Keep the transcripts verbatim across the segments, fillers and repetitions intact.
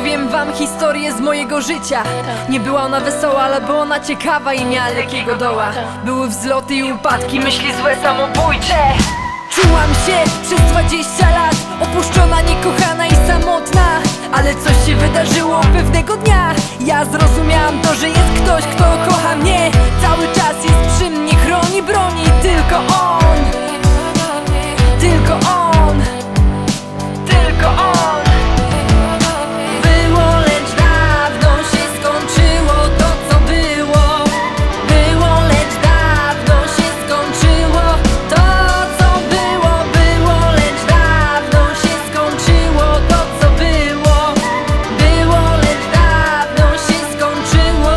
Opowiem wam historię z mojego życia. Nie była ona wesoła, ale była ona ciekawa i miała lekkiego doła. Były wzloty i upadki, myśli złe, samobójcze. Czułam się przez dwadzieścia lat opuszczona, niekochana i samotna. Ale coś się wydarzyło pewnego dnia. Ja zrozumiałam to, że jest ktoś, kto kocha mnie. Cały czas jest przy mnie, chroni, broni. Tylko on, tylko on, tylko on. Było, lecz dawno się skończyło to, co było. Było, lecz dawno się skończyło to, co było. Było, lecz dawno się skończyło to, co było. Było, lecz dawno się skończyło.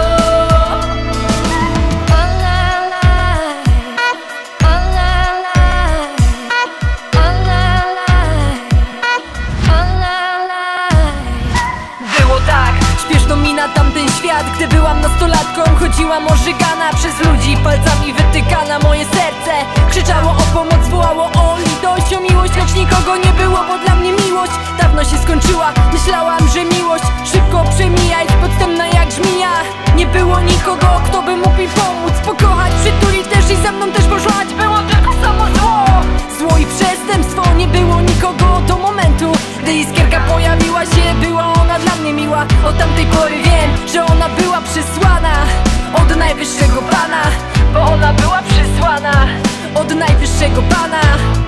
Było tak, śpieszno mina tamten świat. Gdy byłam nastolatką, chodziłam ożygana przez ludzi, palcami wytykana. Moje serce krzyczało o pomoc, wołało o litość, o miłość, lecz nikogo nie było, bo dla mnie miłość dawno się skończyła. Myślałam, że miłość szybko przemija, jest podstępna jak żmija. Nie było nikogo, kto by mógł mi pomóc, pokochać, przytulić też i ze mną też poszłać. Było tylko samo zło, zło i przestępstwo. Nie było nikogo do momentu, gdy iskierka pojawiła się. Była ona dla mnie miła. Od tamtej pory wiem, że ona była przysłana od najwyższego Pana, bo ona była przysłana od najwyższego Pana.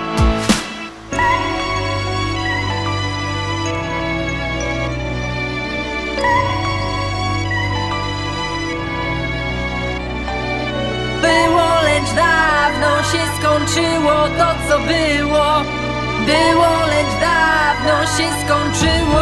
Było, lecz dawno się skończyło to, co było. Było, lecz dawno się skończyło.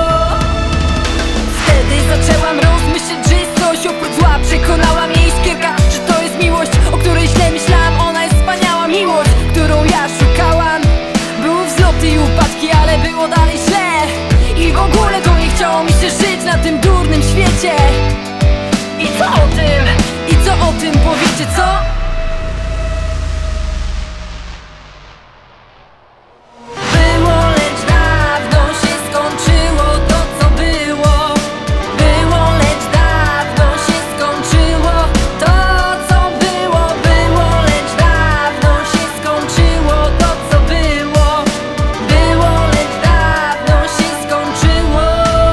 Wtedy zaczęłam rozmyśleć, że jest coś oprócz zła. Przekonała mnie iskierka, że to jest miłość, o której źle myślałam. Ona jest wspaniała miłość, którą ja szukałam. Były wzloty i upadki, ale było dalej źle. I w ogóle to nie chciało mi się żyć na tym durnym świecie. I co o tym? I co o tym powiecie, co? Było, lecz dawno się skończyło to, co było. Było, lecz dawno się skończyło to, co było. Było, lecz dawno się skończyło to, co było. Było, lecz dawno się skończyło.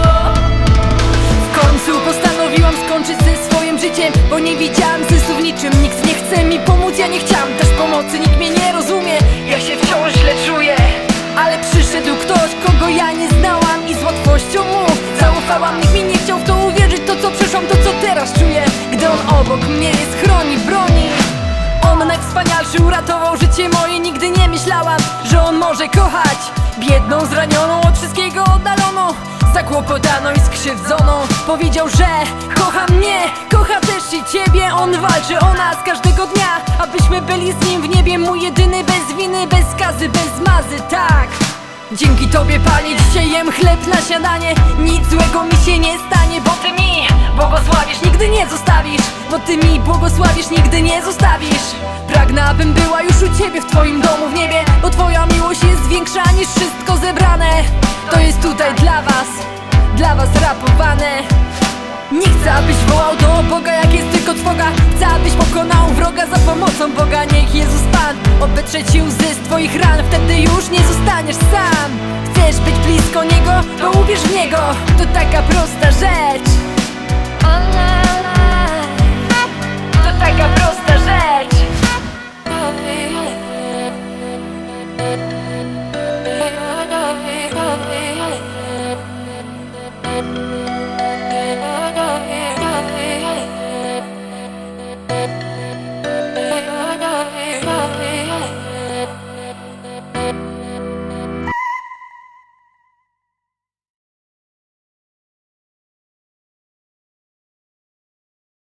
W końcu postanowiłam skończyć ze swoim życiem, bo nie widziałam sensu w niczym. Nikt nie chce mi pomóc, ja nie chciałam też pomocy. Nikt mnie nie rozumie, ja się wciąż źle czuję. Ale przyszedł ktoś, kogo ja nie znałam i z łatwością mu zaufałam. Nikt mi nie chciał w to uwierzyć, to co przeszłam, to co teraz czuję. Gdy on obok mnie jest, chroni, broni. On najwspanialszy, uratował życie moje. Nigdy nie myślałam, że on może kochać biedną, zranioną, od wszystkiego oddaloną, zakłopotaną i skrzywdzoną. Powiedział, że kocha mnie, kocha też i ciebie. On walczy o nas każdego dnia, abyśmy byli z nim w niebie. Mój jedyny, bez winy, bez skazy, bez mazy, tak. Dzięki tobie, Panie, dzisiaj jem chleb na śniadanie. Nic złego mi się nie stanie, bo ty mi błogosławisz, nigdy nie zostawisz. Bo ty mi błogosławisz, nigdy nie zostawisz. Pragnę, abym była już u ciebie w twoim domu w niebie, bo twoja miłość jest większa niż wszystko zebrane. To jest tutaj dla was, dla was rapowane. Nie chcę, abyś wołał do Boga, jak jest tylko trwoga. Chcę, abyś pokonał wroga za pomocą Boga. Niech Jezus Pan obetrze ci łzy z twoich ran, wtedy już nie zostaniesz sam. Chcesz być blisko Niego, to uwierz w Niego.